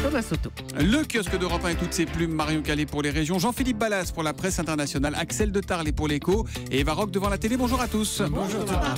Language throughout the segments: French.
Thomas Soto. Le kiosque d'Europe 1 et toutes ses plumes, Marion Calais pour les régions, Jean-Philippe Ballas pour la presse internationale, Axel de Tarlet pour l'écho et Eva Rock devant la télé. Bonjour à tous. Bonjour Thomas.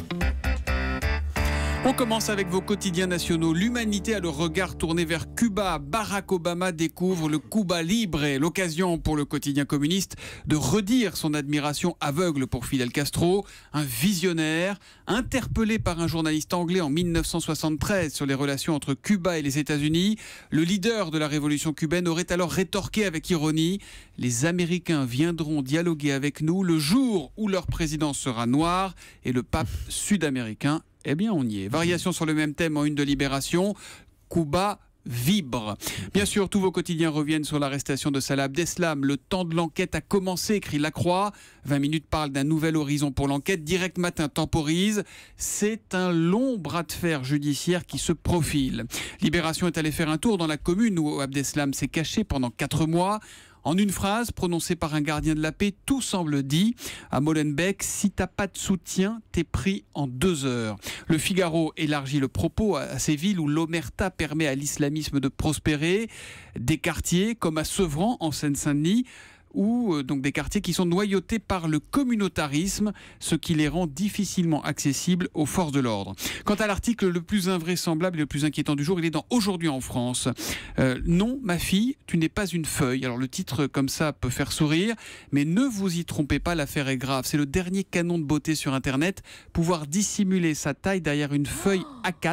On commence avec vos quotidiens nationaux. L'humanité a le regard tourné vers Cuba. Barack Obama découvre le Cuba Libre. L'occasion pour le quotidien communiste de redire son admiration aveugle pour Fidel Castro, un visionnaire interpellé par un journaliste anglais en 1973 sur les relations entre Cuba et les États-Unis. Le leader de la révolution cubaine aurait alors rétorqué avec ironie: les Américains viendront dialoguer avec nous le jour où leur président sera noir et le pape sud-américain. Eh bien, on y est. Variation sur le même thème en une de Libération. Cuba vibre. Bien sûr, tous vos quotidiens reviennent sur l'arrestation de Salah Abdeslam. Le temps de l'enquête a commencé, écrit La Croix. 20 minutes parle d'un nouvel horizon pour l'enquête. Direct Matin temporise. C'est un long bras de fer judiciaire qui se profile. Libération est allé faire un tour dans la commune où Abdeslam s'est caché pendant 4 mois. En une phrase prononcée par un gardien de la paix, tout semble dit. À Molenbeek, si t'as pas de soutien, t'es pris en 2 heures. Le Figaro élargit le propos à ces villes où l'omerta permet à l'islamisme de prospérer. Des quartiers comme à Sevran, en Seine-Saint-Denis, ou donc des quartiers qui sont noyautés par le communautarisme, ce qui les rend difficilement accessibles aux forces de l'ordre. Quant à l'article le plus invraisemblable et le plus inquiétant du jour, il est dans Aujourd'hui en France. Non, ma fille, tu n'es pas une feuille. Alors le titre comme ça peut faire sourire, mais ne vous y trompez pas, l'affaire est grave. C'est le dernier canon de beauté sur Internet, pouvoir dissimuler sa taille derrière une feuille A4.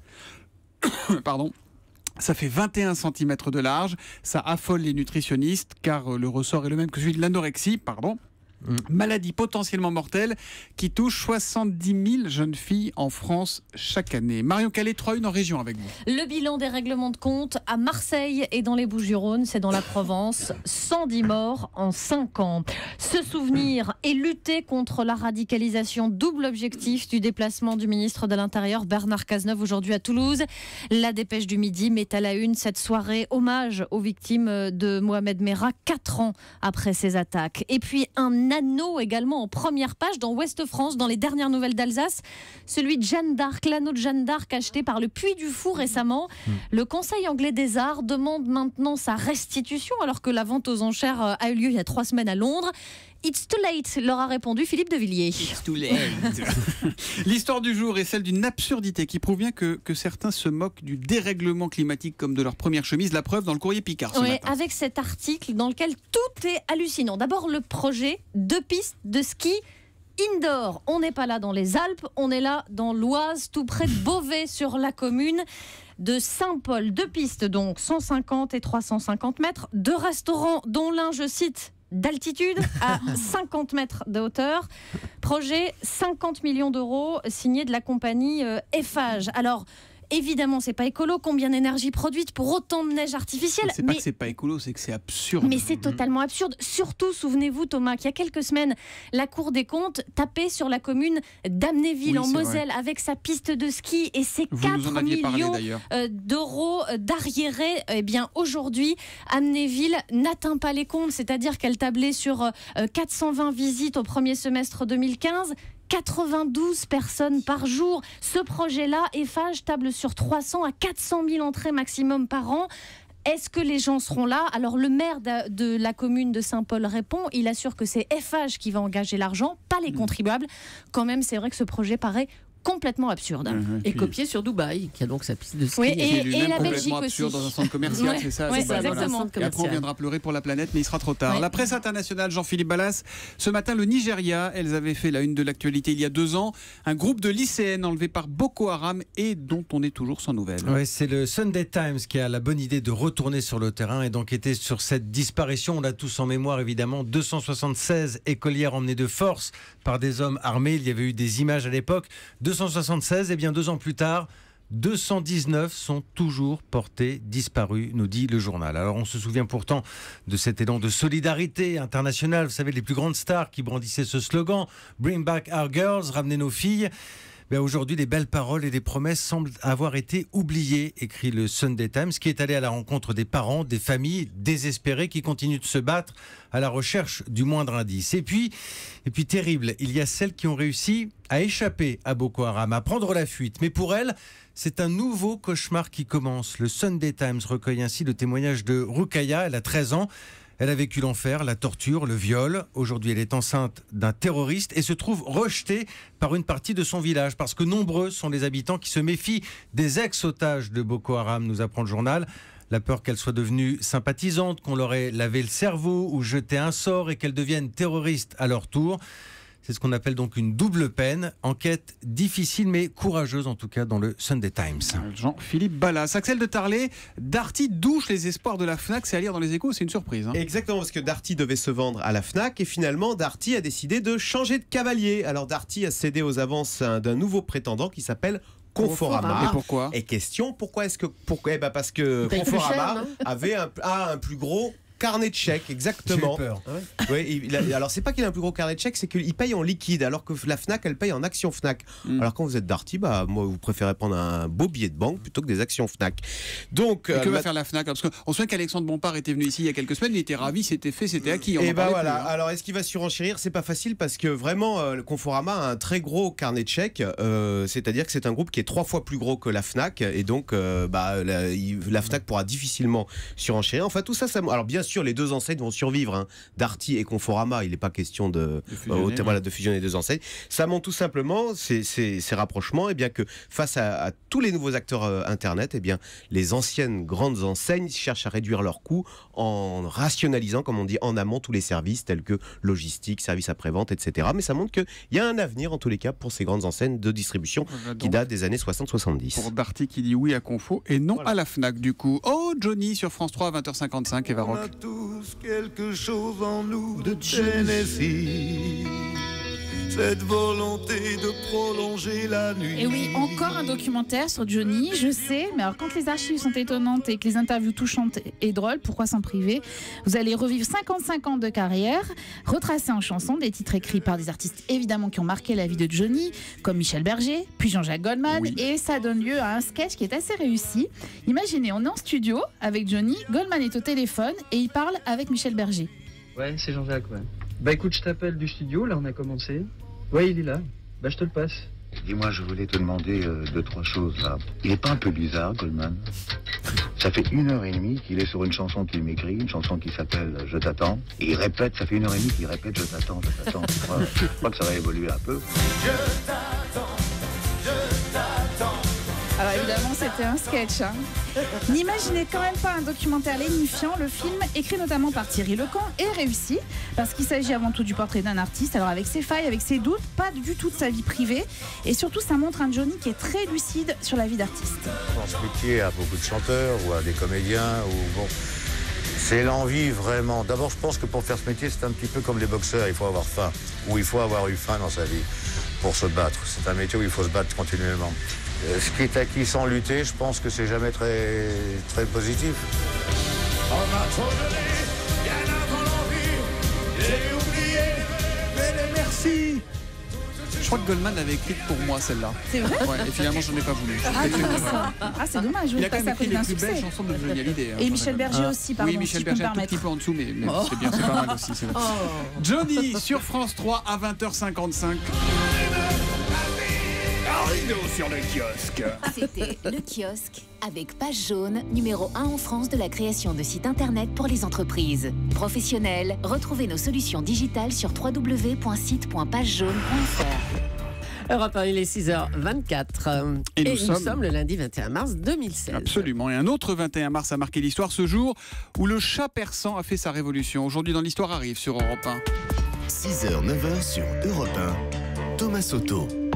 Non. Pardon. Ça fait 21 cm de large, ça affole les nutritionnistes car le ressort est le même que celui de l'anorexie, Maladie potentiellement mortelle qui touche 70 000 jeunes filles en France chaque année. Marion Calais, 3-1 en région avec vous. Le bilan des règlements de compte à Marseille et dans les Bouches-du-Rhône, c'est dans la Provence. 110 morts en 5 ans. Se souvenir et lutter contre la radicalisation, double objectif du déplacement du ministre de l'Intérieur Bernard Cazeneuve aujourd'hui à Toulouse. La Dépêche du Midi met à la une cette soirée hommage aux victimes de Mohamed Merah 4 ans après ses attaques. Et puis un anneau également en première page dans Ouest France, dans les dernières nouvelles d'Alsace, celui de Jeanne d'Arc, l'anneau de Jeanne d'Arc acheté par le Puy du Fou récemment. Le Conseil anglais des arts demande maintenant sa restitution alors que la vente aux enchères a eu lieu il y a 3 semaines à Londres. It's too late, leur a répondu Philippe de Villiers. It's too late. L'histoire du jour est celle d'une absurdité qui prouve bien que certains se moquent du dérèglement climatique comme de leur première chemise. La preuve dans le Courrier Picard ce matin. Avec cet article dans lequel tout est hallucinant. D'abord le projet 2 pistes de ski indoor. On n'est pas là dans les Alpes, on est là dans l'Oise, tout près de Beauvais sur la commune de Saint-Paul. 2 pistes donc, 150 et 350 mètres. 2 restaurants dont l'un, je cite, d'altitude à 50 mètres de hauteur. Projet 50 millions d'euros signé de la compagnie Eiffage. Alors évidemment, c'est pas écolo. Combien d'énergie produite pour autant de neige artificielle? C'est pas que c'est pas écolo, c'est que c'est absurde. Mais c'est totalement absurde. Surtout, souvenez-vous, Thomas, qu'il y a quelques semaines, la Cour des comptes tapait sur la commune d'Amnéville, en Moselle, avec sa piste de ski et ses 4 millions d'euros d'arriérés. Eh bien, aujourd'hui, Amnéville n'atteint pas les comptes, c'est-à-dire qu'elle tablait sur 420 visites au premier semestre 2015. 92 personnes par jour. Ce projet-là, Eiffage table sur 300 à 400 000 entrées maximum par an. Est-ce que les gens seront là? Alors le maire de la commune de Saint-Paul répond, il assure que c'est Eiffage qui va engager l'argent, pas les contribuables. Quand même, c'est vrai que ce projet paraît complètement absurde. Et copié sur Dubaï, qui a donc sa piste de ski. Oui, et la Belgique aussi. Dans un centre commercial, c'est ça. Ouais, c'est exactement. Et après, on viendra pleurer pour la planète, mais il sera trop tard. La presse internationale, Jean-Philippe Ballas. Ce matin, le Nigeria, elles avaient fait la une de l'actualité il y a 2 ans. Un groupe de lycéennes enlevées par Boko Haram et dont on est toujours sans nouvelles. Ouais, c'est le Sunday Times qui a la bonne idée de retourner sur le terrain et d'enquêter sur cette disparition. On l'a tous en mémoire, évidemment. 276 écolières emmenées de force par des hommes armés. Il y avait eu des images à l'époque. 276, et bien 2 ans plus tard, 219 sont toujours portés disparus, nous dit le journal. Alors on se souvient pourtant de cet élan de solidarité internationale. Vous savez, les plus grandes stars qui brandissaient ce slogan, Bring back our girls, ramenez nos filles. Mais aujourd'hui, les belles paroles et les promesses semblent avoir été oubliées, écrit le Sunday Times, qui est allé à la rencontre des parents, des familles désespérées qui continuent de se battre à la recherche du moindre indice. Et puis terrible, il y a celles qui ont réussi à échapper à Boko Haram, à prendre la fuite. Mais pour elles, c'est un nouveau cauchemar qui commence. Le Sunday Times recueille ainsi le témoignage de Rukaya. Elle a 13 ans. Elle a vécu l'enfer, la torture, le viol. Aujourd'hui, elle est enceinte d'un terroriste et se trouve rejetée par une partie de son village parce que nombreux sont les habitants qui se méfient des ex-otages de Boko Haram, nous apprend le journal. La peur qu'elle soit devenue sympathisante, qu'on leur ait lavé le cerveau ou jeté un sort et qu'elle devienne terroriste à leur tour. C'est ce qu'on appelle donc une double peine. Enquête difficile mais courageuse en tout cas dans le Sunday Times. Jean-Philippe Ballas. Axel de Tarlet, Darty douche les espoirs de la Fnac. C'est à lire dans les Échos, c'est une surprise. Exactement, parce que Darty devait se vendre à la Fnac et finalement Darty a décidé de changer de cavalier. Alors Darty a cédé aux avances d'un nouveau prétendant qui s'appelle Conforama. Et pourquoi ? Et question, pourquoi est-ce que... parce que Conforama avait un plus gros carnet de chèques, exactement. J'ai eu peur. Oui, alors c'est pas qu'il a un plus gros carnet de chèques, c'est qu'il paye en liquide, alors que la Fnac, elle paye en actions Fnac. Alors quand vous êtes Darty, moi, vous préférez prendre un beau billet de banque plutôt que des actions Fnac. Donc, que va faire la Fnac ? Parce qu'on se souvient qu'Alexandre Bompard était venu ici il y a quelques semaines, il était ravi, c'était fait, c'était acquis. Et voilà. Alors est-ce qu'il va surenchérir ? C'est pas facile parce que vraiment, le Conforama a un très gros carnet de chèques. C'est-à-dire que c'est un groupe qui est 3 fois plus gros que la Fnac, et donc la Fnac pourra difficilement surenchérir. Enfin tout ça, alors bien sûr, les deux enseignes vont survivre, hein. Darty et Conforama, il n'est pas question de fusionner les deux enseignes. Ça montre tout simplement ces rapprochements, et bien que face à tous les nouveaux acteurs Internet, et bien les anciennes grandes enseignes cherchent à réduire leurs coûts en rationalisant, comme on dit, en amont tous les services tels que logistique, services après-vente, etc. Mais ça montre qu'il y a un avenir en tous les cas pour ces grandes enseignes de distribution qui datent des années 60-70. Pour Darty qui dit oui à Confo et non à la Fnac du coup. Oh, Johnny sur France 3 à 20h55 et Varrock. Quelque chose en nous de Tennessee, cette volonté de prolonger la nuit. Et oui, encore un documentaire sur Johnny, je sais, mais alors quand les archives sont étonnantes et que les interviews touchantes et drôles, pourquoi s'en priver ? Vous allez revivre 55 ans de carrière, retracés en chansons, des titres écrits par des artistes évidemment qui ont marqué la vie de Johnny, comme Michel Berger, puis Jean-Jacques Goldman, et ça donne lieu à un sketch qui est assez réussi. Imaginez, on est en studio avec Johnny, Goldman est au téléphone et il parle avec Michel Berger. Ouais, c'est Jean-Jacques, ouais. Bah écoute, je t'appelle du studio, là on a commencé. Ouais, il est là. Bah je te le passe. Dis-moi, je voulais te demander 2-3 choses là. Il est pas un peu bizarre, Goldman ? Ça fait 1h30 qu'il est sur une chanson qu'il m'écrit, une chanson qui s'appelle Je t'attends. Et il répète, ça fait 1h30 qu'il répète Je t'attends, je t'attends. Je crois que ça va évoluer un peu. Je t'attends, je t'attends. Alors évidemment c'était un sketch, hein. N'imaginez quand même pas un documentaire lénifiant. Le film, écrit notamment par Thierry Lecamp, est réussi parce qu'il s'agit avant tout du portrait d'un artiste, alors avec ses failles, avec ses doutes, pas du tout de sa vie privée, et surtout ça montre un Johnny qui est très lucide sur la vie d'artiste. Dans ce métier, à beaucoup de chanteurs ou à des comédiens, c'est l'envie vraiment. D'abord, je pense que pour faire ce métier, c'est un petit peu comme les boxeurs, il faut avoir faim, ou il faut avoir eu faim dans sa vie pour se battre. C'est un métier où il faut se battre continuellement. Ce qui est acquis sans lutter, je pense que c'est jamais très, très positif. On m'a trop donné, bien avant l'envie, j'ai oublié, mais merci. Je crois que Goldman l'avait écrite pour moi celle-là. C'est vrai ? Ouais, et finalement je n'en ai pas voulu. C'est dommage, Il je a quand passe même à écrit côté les d'un plus belles succès. chansons de Johnny Hallyday. Et Michel Berger aussi, pardon, oui, Michel si je peux me Berger un tout permettre. petit peu en dessous, mais c'est bien, c'est pas mal aussi. C'est vrai. Johnny sur France 3 à 20h55. Arrivé sur le kiosque. C'était Le Kiosque avec Page Jaune, numéro 1 en France de la création de sites internet pour les entreprises. Professionnels, retrouvez nos solutions digitales sur www.site.pagejaune.fr. Europe 1, il est 6h24. Et nous sommes le lundi 21 mars 2016. Absolument. Et un autre 21 mars a marqué l'histoire, ce jour où le chat persan a fait sa révolution. Aujourd'hui dans l'histoire arrive sur Europe 1. 6h, 9h sur Europe 1. Thomas Soto.